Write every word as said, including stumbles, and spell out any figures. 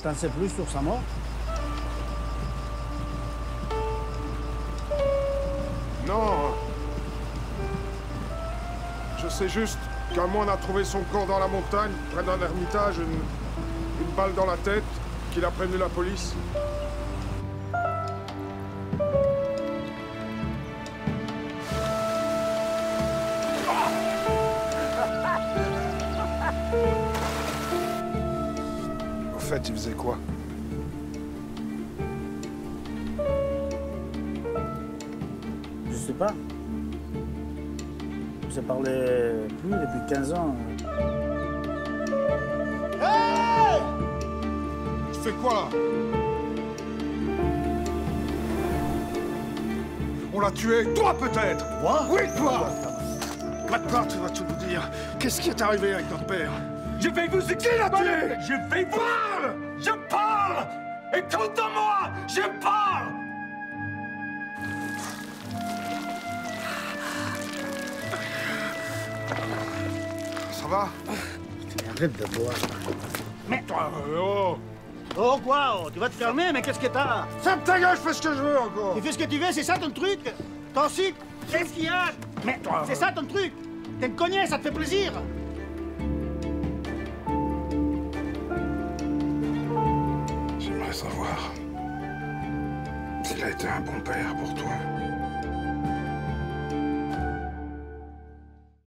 T'en sais plus sur sa mort? Non. Je sais juste qu'un moine a trouvé son corps dans la montagne, près d'un ermitage, une, une balle dans la tête, qu'il a prévenu la police. Au fait, il faisait quoi? Je sais pas. On s'est parlé plus depuis quinze ans. Hey! Tu fais quoi, là? On l'a tué, toi peut-être? Moi? Oui, toi! Maintenant, tu vas tout nous dire. Qu'est-ce qui est arrivé avec notre père? Je vais vous Qui l'a tué? Je vais vous... Parle! Je parle! Écoute-moi! Je parle! Ça va? Arrête de boire. Mais toi, euh, oh! Oh quoi? Oh, tu vas te calmer, mais qu'est-ce que t'as? Ferme ta gueule, je fais ce que je veux encore! Tu fais ce que tu veux, c'est ça ton truc? Toi aussi? Qu'est-ce qu'il y a? Mais toi, c'est ça ton truc? T'es une cognasse, ça te fait plaisir? J'aimerais savoir s'il a été un bon père pour toi.